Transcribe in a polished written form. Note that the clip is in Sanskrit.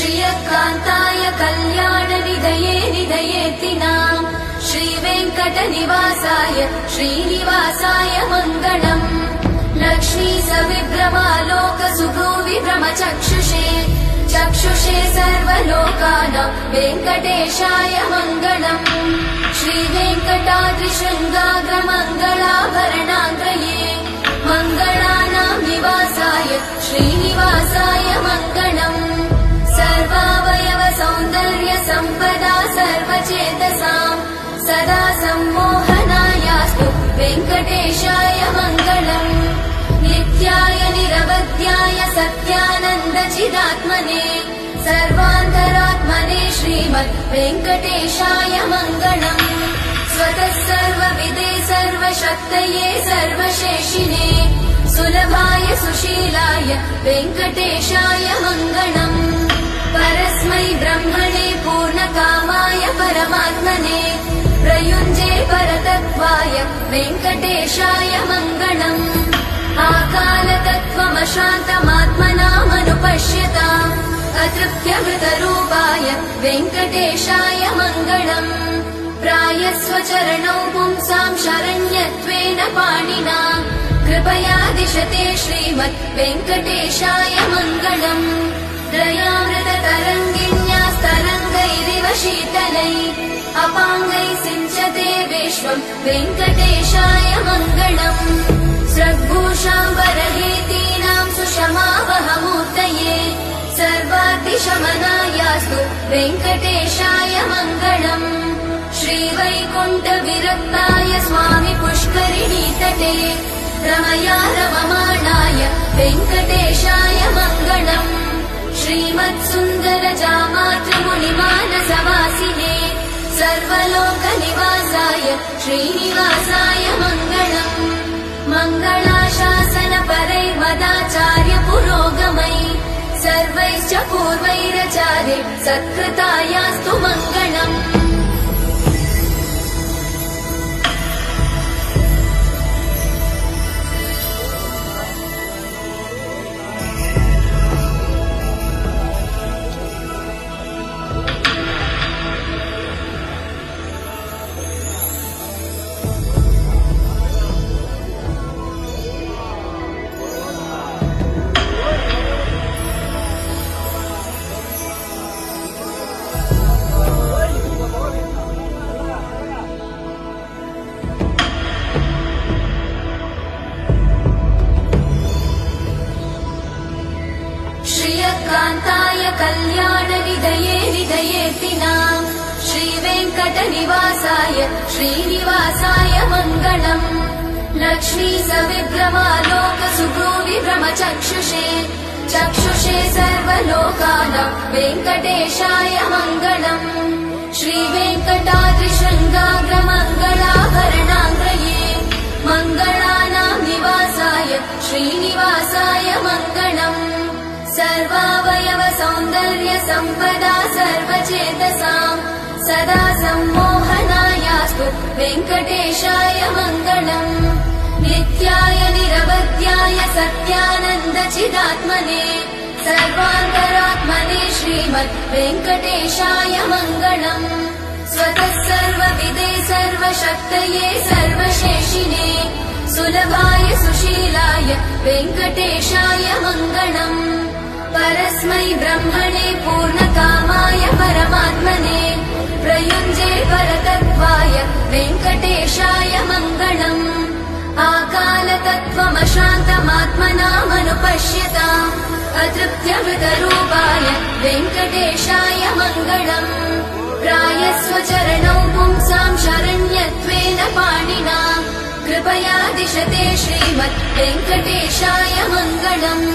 श्रियकान्ताय कल्याणनिधये निधयेतिनाम् श्रीवेङ्कटनिवासाय श्रीनिवासाय मङ्गलम्। लक्ष्मी सविभ्रमालोकसुभ्रूविभ्रमचक्षुषे चक्षुषे सर्वलोकानां वेङ्कटेशाय मङ्गलम्। श्रीवेङ्कटाद्रिशृङ्गाग्रमङ्गलाभरणाङ्गये मङ्गलानां निवासाय श्रीनिवासाय मङ्गलम्। सर्वावयव सौन्दर्य सम्पदा सर्वचेतसाम् सदा सम्मोहनायास्तु वेङ्कटेशाय मङ्गलम्। नित्याय निरवध्याय सत्यानन्दचिदात्मने सर्वान्तरात्मने श्रीमद् वेङ्कटेशाय मङ्गलम्। स्वतः सर्वविदे सर्वशक्तये सर्वशेषिने सुलभाय सुशीलाय वेङ्कटेशाय मङ्गलम्। परस्मै ब्रह्मणे पूर्णकामाय परमात्मने प्रयुञ्जे परतत्त्वाय वेङ्कटेशाय मङ्गलम्। आकालतत्त्वमशान्तमात्मनामनुपश्यताम् अतृप्त्यमृतरूपाय वेङ्कटेशाय मङ्गलम्। प्रायस्वचरणौ पुंसां शरण्यत्वेन पाणिना कृपया दिशते श्रीमद् वेङ्कटेशाय मङ्गलम्। दयामृततरङ्गिन्यास्तरङ्गैरिव शीतलैः अपाङ्गैः सिञ्चते विश्वम् वेङ्कटेशाय मङ्गलम्। स्रग्भूषाम्बरहेतीनां सुषमावहमूर्तये सर्वातिशमनायास्तु वेङ्कटेशाय मङ्गलम्। श्रीवैकुण्ठविरक्ताय स्वामि पुष्करिणीतटे रमया रममाणाय वेङ्कटेशाय मङ्गलम्। श्रीमत्सुन्दरजामातृमुनिमानसवासिने सर्वलोकनिवासाय श्रीनिवासाय मङ्गलम्। मङ्गलाशासनपरैर्मदाचार्य पुरोगमै सर्वैश्च पूर्वैरचार्य सत्कृतायास्तु मङ्गलम्। श्रियकान्ताय कल्याणनिधये निधयेतिनाम् श्रीवेङ्कटनिवासाय श्रीनिवासाय मङ्गलम्। लक्ष्मी सविभ्रमालोकसुभ्रूविभ्रमचक्षुषे चक्षुषे सर्वलोकानां वेङ्कटेशाय मङ्गलम्। श्रीवेङ्कटाद्रिशृङ्गाग्रमङ्गलाभरणाङ्गये मङ्गलानां निवासाय श्रीनिवासाय मङ्गलम्। सर्वावयव सौन्दर्य सम्पदा सर्वचेतसाम् सदा सम्मोहनायास्तु वेङ्कटेशाय मङ्गलम्। नित्याय निरवध्याय सत्यानन्दचिदात्मने सर्वान्तरात्मने श्रीमद् वेङ्कटेशाय मङ्गलम्। स्वतः सर्वविदे सर्वशक्तये सर्वशेषिने सुलभाय सुशीलाय वेङ्कटेशाय मङ्गलम्। परस्मै ब्रह्मणे पूर्णकामाय परमात्मने प्रयुञ्जे परतत्त्वाय वेङ्कटेशाय मङ्गलम्। आकालतत्त्वमशान्तमात्मनामनुपश्यताम् अतृप्त्यमृतरूपाय वेङ्कटेशाय मङ्गलम्। प्रायस्वचरणौ पुंसां शरण्यत्वेन पाणिना कृपया दिशते श्रीमद् वेङ्कटेशाय मङ्गलम्।